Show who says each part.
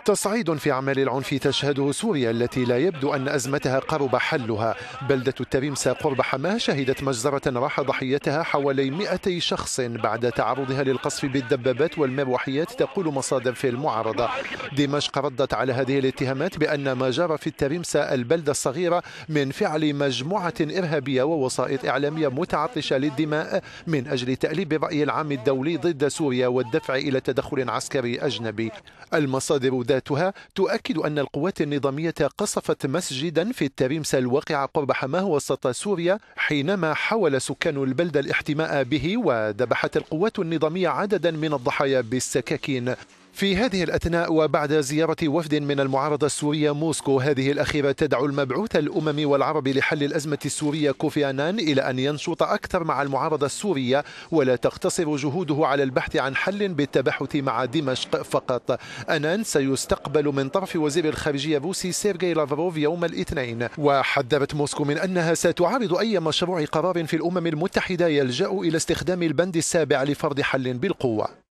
Speaker 1: تصعيد في أعمال العنف تشهده سوريا التي لا يبدو أن أزمتها قرب حلها. بلدة التريمسا قرب حماة شهدت مجزرة راح ضحيتها حوالي 200 شخص بعد تعرضها للقصف بالدبابات والمروحيات، تقول مصادر في المعارضة. دمشق ردت على هذه الاتهامات بأن ما جرى في التريمسا البلدة الصغيرة من فعل مجموعة إرهابية ووسائط إعلامية متعطشة للدماء من أجل تأليب الرأي العام الدولي ضد سوريا والدفع إلى تدخل عسكري أجنبي. المصادر ذاتها تؤكد أن القوات النظامية قصفت مسجدا في التريمسا الواقع قرب حماه وسط سوريا حينما حاول سكان البلدة الاحتماء به، وذبحت القوات النظامية عددا من الضحايا بالسكاكين. في هذه الأثناء وبعد زيارة وفد من المعارضة السورية موسكو، هذه الأخيرة تدعو المبعوث الأممي والعربي لحل الأزمة السورية كوفي أنان إلى أن ينشط أكثر مع المعارضة السورية ولا تقتصر جهوده على البحث عن حل بالتباحث مع دمشق فقط. أنان سيستقبل من طرف وزير الخارجية الروسي سيرجي لافروف يوم الاثنين، وحذرت موسكو من أنها ستعارض أي مشروع قرار في الأمم المتحدة يلجأ إلى استخدام البند السابع لفرض حل بالقوة.